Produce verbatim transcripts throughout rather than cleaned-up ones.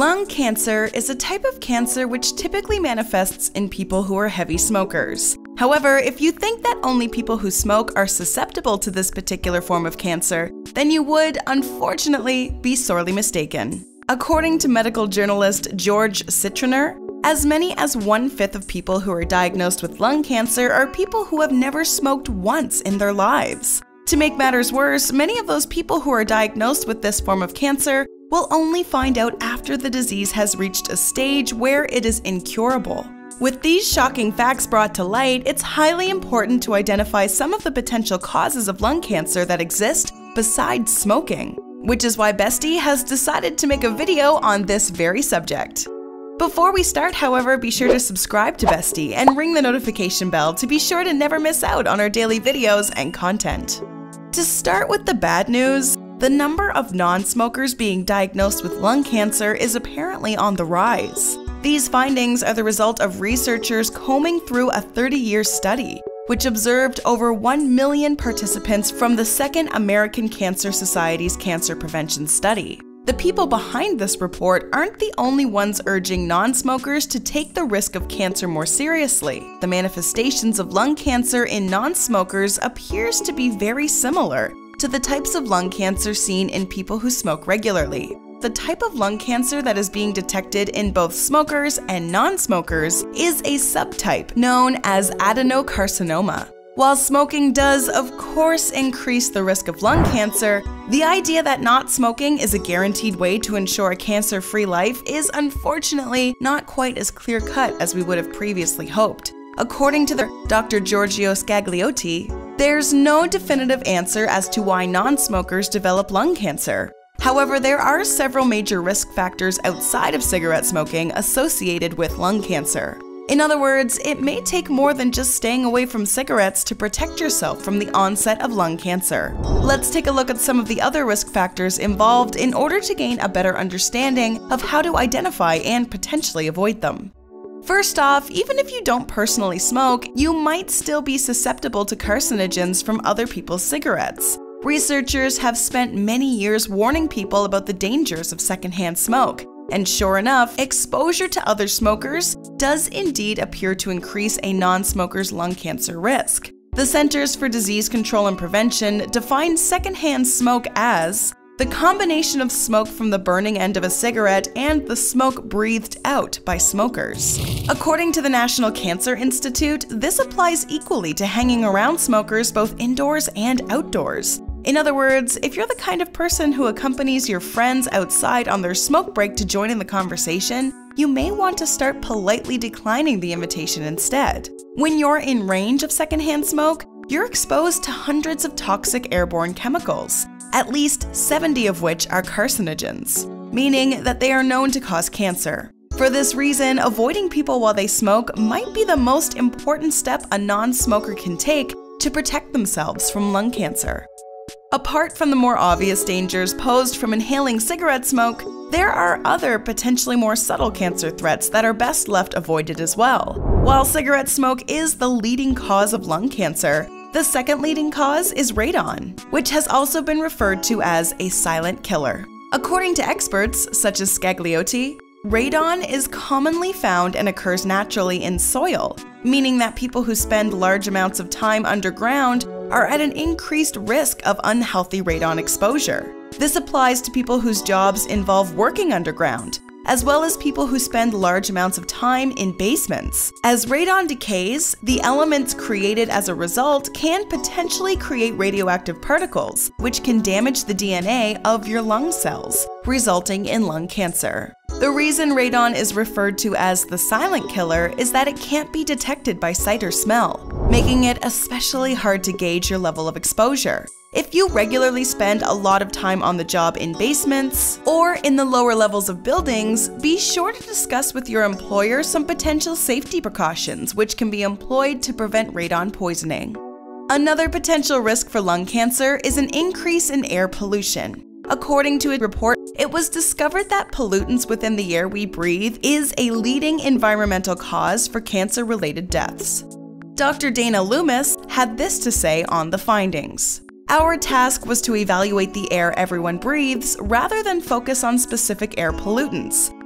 Lung cancer is a type of cancer which typically manifests in people who are heavy smokers. However, if you think that only people who smoke are susceptible to this particular form of cancer, then you would, unfortunately, be sorely mistaken. According to medical journalist George Citroner, as many as one-fifth of people who are diagnosed with lung cancer are people who have never smoked once in their lives. To make matters worse, many of those people who are diagnosed with this form of cancer will only find out after the disease has reached a stage where it is incurable. With these shocking facts brought to light, it's highly important to identify some of the potential causes of lung cancer that exist besides smoking, which is why Bestie has decided to make a video on this very subject. Before we start, however, be sure to subscribe to Bestie and ring the notification bell to be sure to never miss out on our daily videos and content. To start with the bad news, the number of non-smokers being diagnosed with lung cancer is apparently on the rise. These findings are the result of researchers combing through a thirty-year study, which observed over one million participants from the Second American Cancer Society's Cancer Prevention Study. The people behind this report aren't the only ones urging non-smokers to take the risk of cancer more seriously. The manifestations of lung cancer in non-smokers appears to be very similar to the types of lung cancer seen in people who smoke regularly. The type of lung cancer that is being detected in both smokers and non-smokers is a subtype known as adenocarcinoma. While smoking does, of course, increase the risk of lung cancer, the idea that not smoking is a guaranteed way to ensure a cancer-free life is unfortunately not quite as clear-cut as we would have previously hoped. According to the Doctor George Citroner, there's no definitive answer as to why non-smokers develop lung cancer. However, there are several major risk factors outside of cigarette smoking associated with lung cancer. In other words, it may take more than just staying away from cigarettes to protect yourself from the onset of lung cancer. Let's take a look at some of the other risk factors involved in order to gain a better understanding of how to identify and potentially avoid them. First off, even if you don't personally smoke, you might still be susceptible to carcinogens from other people's cigarettes. Researchers have spent many years warning people about the dangers of secondhand smoke. And sure enough, exposure to other smokers does indeed appear to increase a non-smoker's lung cancer risk. The Centers for Disease Control and Prevention define secondhand smoke as the combination of smoke from the burning end of a cigarette and the smoke breathed out by smokers. According to the National Cancer Institute, this applies equally to hanging around smokers both indoors and outdoors. In other words, if you're the kind of person who accompanies your friends outside on their smoke break to join in the conversation, you may want to start politely declining the invitation instead. When you're in range of secondhand smoke, you're exposed to hundreds of toxic airborne chemicals, at least seventy of which are carcinogens, meaning that they are known to cause cancer. For this reason, avoiding people while they smoke might be the most important step a non-smoker can take to protect themselves from lung cancer. Apart from the more obvious dangers posed from inhaling cigarette smoke, there are other potentially more subtle cancer threats that are best left avoided as well. While cigarette smoke is the leading cause of lung cancer, the second leading cause is radon, which has also been referred to as a silent killer. According to experts such as Scagliotti, radon is commonly found and occurs naturally in soil, meaning that people who spend large amounts of time underground are at an increased risk of unhealthy radon exposure. This applies to people whose jobs involve working underground, as well as people who spend large amounts of time in basements. As radon decays, the elements created as a result can potentially create radioactive particles, which can damage the D N A of your lung cells, resulting in lung cancer. The reason radon is referred to as the silent killer is that it can't be detected by sight or smell, making it especially hard to gauge your level of exposure. If you regularly spend a lot of time on the job in basements or in the lower levels of buildings, be sure to discuss with your employer some potential safety precautions which can be employed to prevent radon poisoning. Another potential risk for lung cancer is an increase in air pollution. According to a report, it was discovered that pollutants within the air we breathe is a leading environmental cause for cancer-related deaths. Doctor Dana Loomis had this to say on the findings. Our task was to evaluate the air everyone breathes rather than focus on specific air pollutants.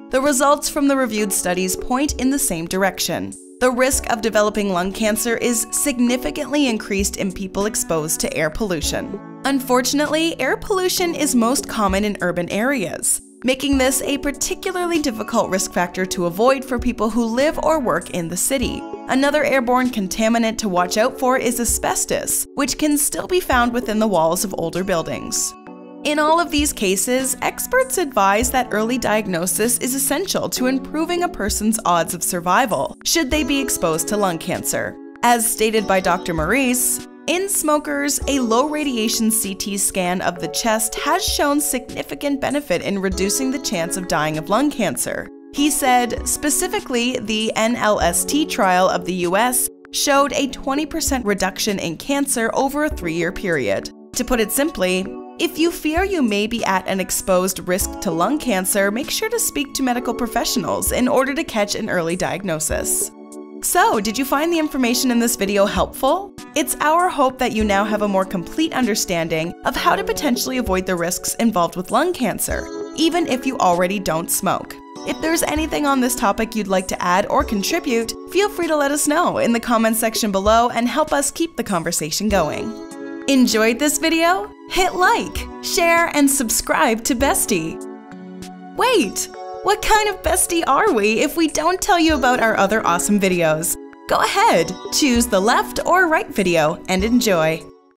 The results from the reviewed studies point in the same direction. The risk of developing lung cancer is significantly increased in people exposed to air pollution. Unfortunately, air pollution is most common in urban areas, making this a particularly difficult risk factor to avoid for people who live or work in the city. Another airborne contaminant to watch out for is asbestos, which can still be found within the walls of older buildings. In all of these cases, experts advise that early diagnosis is essential to improving a person's odds of survival should they be exposed to lung cancer. As stated by Doctor Maurice, in smokers, a low-radiation C T scan of the chest has shown significant benefit in reducing the chance of dying of lung cancer. He said, specifically, the N L S T trial of the U S showed a twenty percent reduction in cancer over a three-year period. To put it simply, if you fear you may be at an exposed risk to lung cancer, make sure to speak to medical professionals in order to catch an early diagnosis. So, did you find the information in this video helpful? It's our hope that you now have a more complete understanding of how to potentially avoid the risks involved with lung cancer, even if you already don't smoke. If there's anything on this topic you'd like to add or contribute, feel free to let us know in the comments section below and help us keep the conversation going. Enjoyed this video? Hit like, share, and subscribe to Bestie. Wait! What kind of bestie are we if we don't tell you about our other awesome videos? Go ahead, choose the left or right video and enjoy.